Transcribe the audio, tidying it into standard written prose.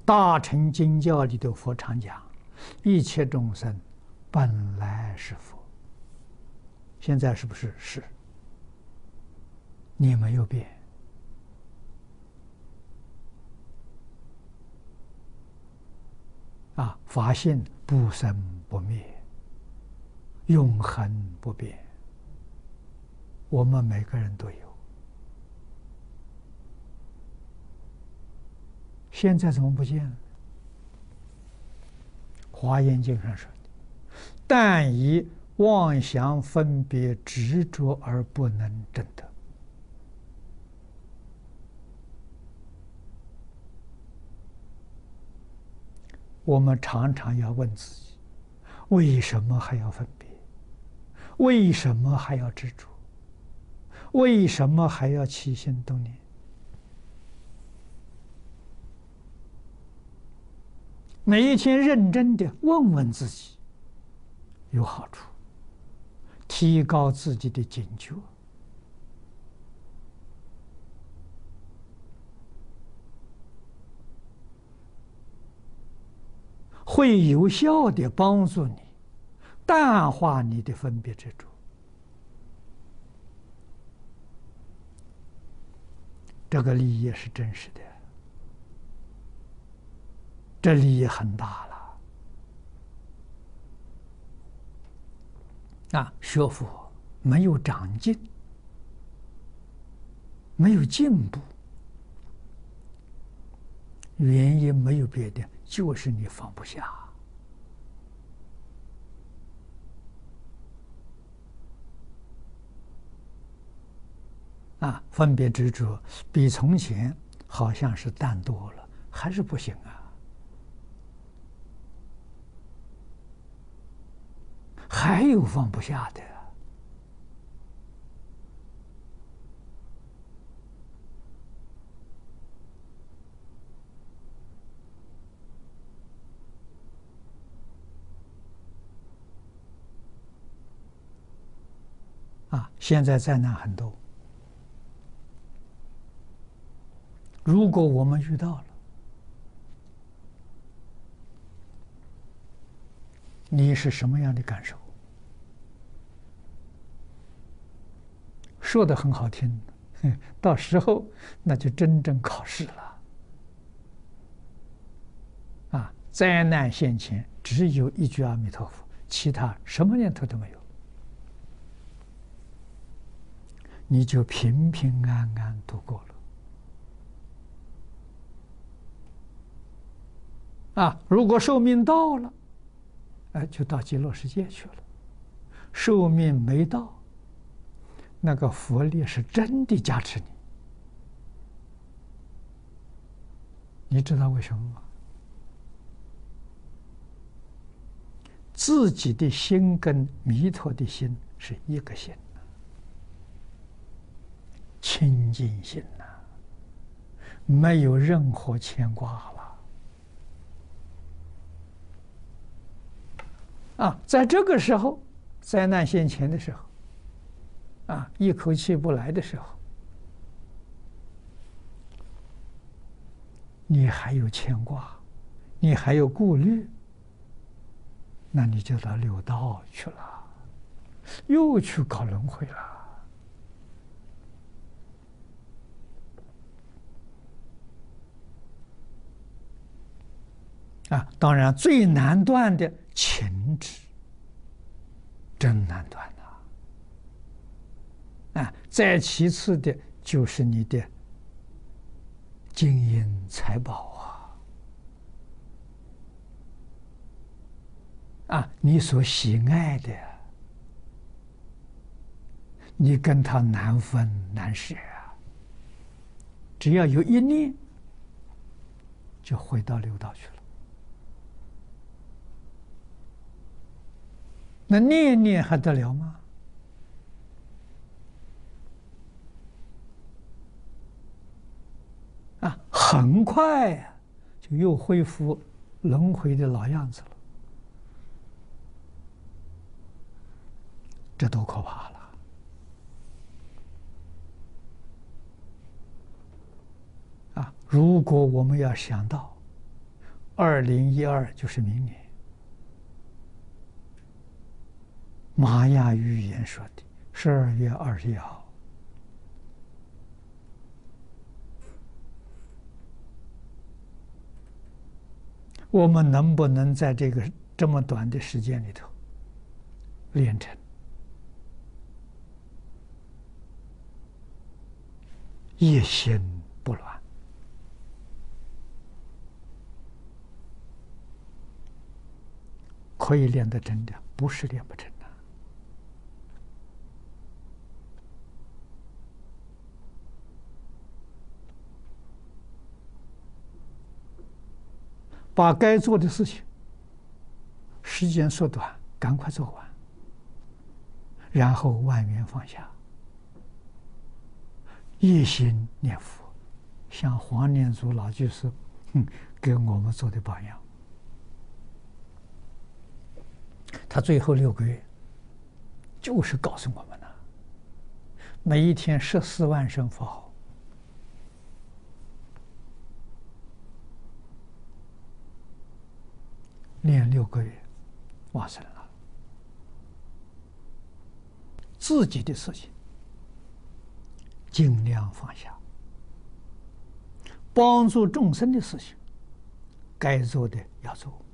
大乘经教里的佛常讲，一切众生本来是佛。现在是不是？是。你没有变。法性不生不灭，永恒不变。我们每个人都有。现在怎么不见了？华严经上说的：“但以妄想分别执着而不能证得。”我们常常要问自己：为什么还要分别？为什么还要执着？为什么还要起心动念？每一天认真的问问自己，有好处，提高自己的警觉，会有效的帮助你淡化你的分别执着。这个利益是真实的，这利益很大了。学佛没有长进，没有进步，原因没有别的，就是你放不下。分别执着比从前好像是淡多了，还是不行啊，还有放不下的。现在灾难很多，如果我们遇到了，你是什么样的感受？说的很好听，到时候那就真正考试了。灾难现前，只有一句阿弥陀佛，其他什么念头都没有。你就平平安安度过了。如果寿命到了，就到极乐世界去了。寿命没到，那个佛力是真的加持你。你知道为什么吗？自己的心跟弥陀的心是一个心。清净心没有任何牵挂了。在这个时候，灾难现前的时候，一口气不来的时候，你还有牵挂，你还有顾虑，那你就到六道去了，又去搞轮回了。当然最难断的情执，真难断再其次的就是你的金银财宝你所喜爱的，你跟他难分难舍只要有一念，就回到六道去了。那念念还得了吗？很快就又恢复轮回的老样子了。这多可怕了！如果我们要想到 2012就是明年，玛雅预言说的12月21号。我们能不能在这么短的时间里头练成一心不乱？可以练得成的，不是练不成的。把该做的事情时间缩短，赶快做完，然后万缘放下，一心念佛，像黄念祖老居士给我们做的榜样。他最后6个月就是告诉我们了，每一天14万声佛号，练6个月，往生了。自己的事情尽量放下，帮助众生的事情该做的要做。